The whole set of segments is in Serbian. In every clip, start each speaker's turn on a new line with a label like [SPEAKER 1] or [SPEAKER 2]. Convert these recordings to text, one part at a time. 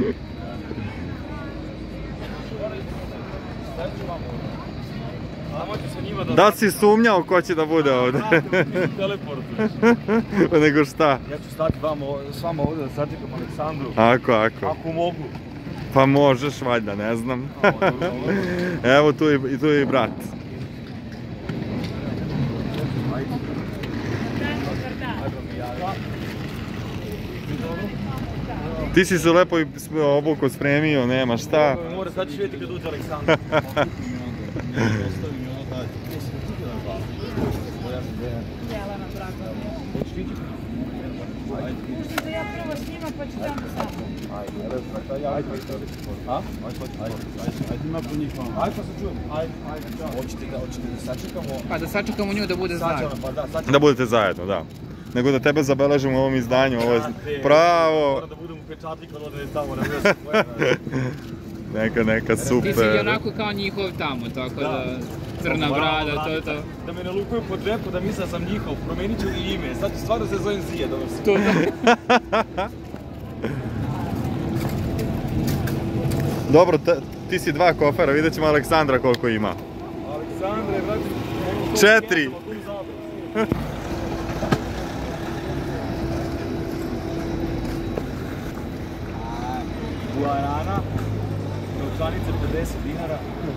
[SPEAKER 1] Da li si sumnjao ko će da bude ovdje? Nego šta?
[SPEAKER 2] Ja ću stati s vama ovdje da sačekam Aleksandru.
[SPEAKER 1] Ako
[SPEAKER 2] Ako mogu.
[SPEAKER 1] Pa možeš valjda, ne znam. Evo tu je i brat. Ti si se lepo obuko spremio, nema šta.
[SPEAKER 2] Mora sad ćeš vidjeti kad uđe Aleksandar.
[SPEAKER 3] Ja prvo s njima pa ću tamo sam.
[SPEAKER 2] Ajde ima po njih malo. Ajde pa se čujem. Ajde, hoćete da sačekamo?
[SPEAKER 4] Pa da sačekamo nju da bude zajedno.
[SPEAKER 1] Da budete zajedno, da. Nego da tebe zabeležimo u ovom izdanju, ovo je pravo...
[SPEAKER 2] Moram da budem upečatnik kad odem tamo na
[SPEAKER 1] mjestu. Neka, super.
[SPEAKER 4] Ti si onako kao njihov tamo, tako da... Crna brada, to.
[SPEAKER 2] Da me ne lupaju po džepu, da misle sam njihov, promenit ću i ime. Sad stvarno se zovem Zije, dobro si.
[SPEAKER 4] To.
[SPEAKER 1] Dobro, ti si 2 kofera, vidjet ćemo Aleksandra koliko ima.
[SPEAKER 2] Aleksandre,
[SPEAKER 1] vrati...
[SPEAKER 2] 4! Guarana, novčanice 50 dinara,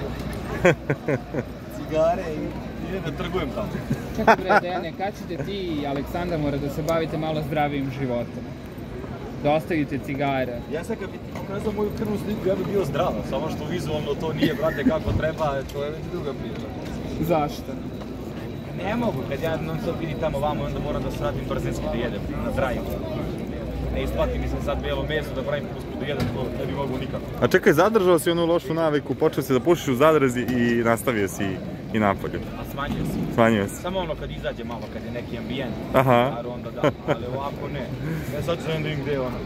[SPEAKER 2] cigare i idem da trgujem tamo.
[SPEAKER 4] Čekaj bre, Dejane, kad ćete ti i Aleksandar mora da se bavite malo zdravijim životom? Da ostavite cigare.
[SPEAKER 2] Ja sad kad bi ti pokazao moju krvnu sliku, ja bi bio zdrav, samo što vizualno to nije, brate, kako treba, to je već druga priča.
[SPEAKER 4] Zašto?
[SPEAKER 2] Ne mogu, kad ja non stop vidim tamo vamo, onda moram da sradim brzinski da jedem, na zdravim. Ne isplati mi se sad bijelo meso da pravim usput da jedem, to ne bi mogu nikako.
[SPEAKER 1] A čekaj, zadržao si onu lošu naviku, počeo si da pušiš u zadrezi i nastavio si i napolje.
[SPEAKER 2] A smanjio si.
[SPEAKER 1] Smanjio si.
[SPEAKER 2] Samo ono kad izađe malo, kad je neki ambijent, onda da, ali ovako ne. Ja sad ću da vidim gdje je ono.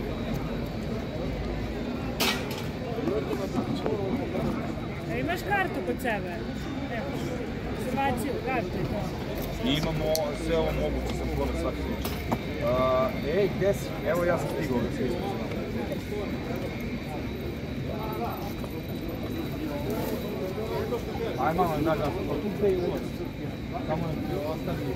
[SPEAKER 3] Imaš kartu kod sebe? Rezervaciju, kartu je to.
[SPEAKER 2] Imamo sve ovo moguće, sam pored svaki slučaj. Ej, gdje si? Evo ja sam stigao da se ispoznam. Aj malo, nađa, tu gdje je ulaz. Tamo nam ti ostavi.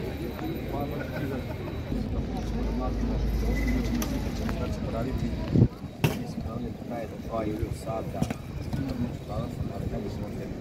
[SPEAKER 2] Šta ćemo raditi? Mislim da ovdje traje do 2 ili sata. Hvala sam, ali kako smo tebi.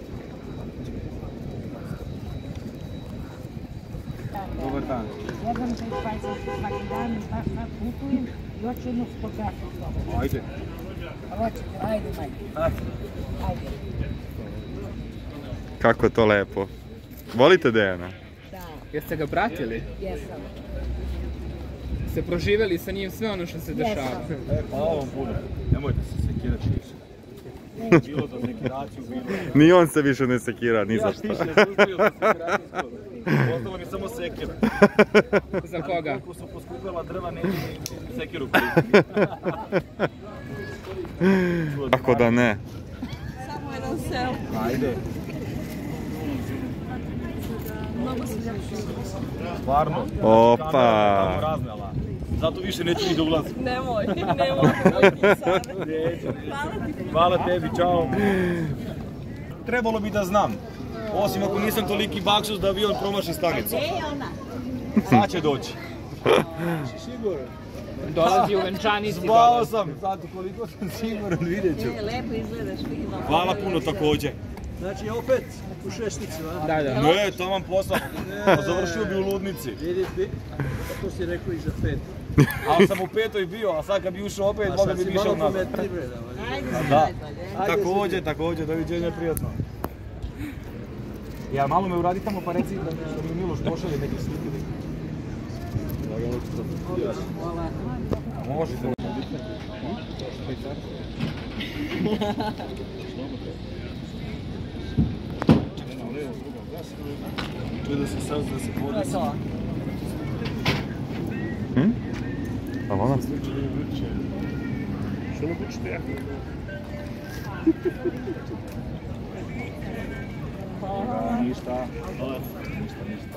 [SPEAKER 2] Dobar dan.
[SPEAKER 3] Jedan te spajsa svaki dan, putujem i hoću jednu fotografiju s tobom.
[SPEAKER 2] Ajde.
[SPEAKER 3] Hoćete, ajde manje. Ajde.
[SPEAKER 1] Kako je to lepo. Volite Dejana?
[SPEAKER 3] Da.
[SPEAKER 4] Jeste ga pratili?
[SPEAKER 3] Jesam.
[SPEAKER 4] Ste proživjeli sa njim sve ono što se dešava?
[SPEAKER 3] Jesam.
[SPEAKER 2] Hvala vam puno. Nemojte se sekirati više. Bilo za sekiraciju, bilo...
[SPEAKER 1] Ni on se više ne sekira, ni za šta.
[SPEAKER 2] Ja stiše, suzbio za sekiraciju skoro. Ostalo mi samo sekir.
[SPEAKER 4] Za koga?
[SPEAKER 2] Koliko su poskupila drva, neće mi sekiru koristiti.
[SPEAKER 1] Kako da ne?
[SPEAKER 3] Samo jedan sel.
[SPEAKER 2] Ajde.
[SPEAKER 3] Mnogo se ljepši.
[SPEAKER 2] Stvarno.
[SPEAKER 1] Opa.
[SPEAKER 2] Kamera tamo raznela. Zato više neću ni da ulazim.
[SPEAKER 3] Nemoj.
[SPEAKER 2] Hvala tebi, čao. Trebalo bi da znam. Osim ako nisam toliki baksus da avion promaši stanicu.
[SPEAKER 3] Gdje je ona?
[SPEAKER 2] Sad će doći.
[SPEAKER 4] Siguran. Dolazi u venčanici.
[SPEAKER 2] Zvao sam. Sad koliko sam siguran, vidjet ću.
[SPEAKER 3] Lepo izgledaš, vidimo.
[SPEAKER 2] Hvala puno također.
[SPEAKER 5] Znači opet u šesticu, a?
[SPEAKER 4] Da.
[SPEAKER 2] Ne, to vam posao. Završio bi u ludnici.
[SPEAKER 5] Vidiš bi, to si rekao i za 5.
[SPEAKER 2] Ali sam u 5. bio, a sad kad bi ušao opet, možda bi išao nazad. Da, također, doviđenja, prijatno. Ja, malo me uradi tamo pa reci da mi Miloš pošalje neke slike.
[SPEAKER 3] Hvala.
[SPEAKER 2] Možete. Čuj da se sad da se podesi.
[SPEAKER 1] A ona?
[SPEAKER 5] Što ne kućete ja?
[SPEAKER 2] Ništa. Ništa.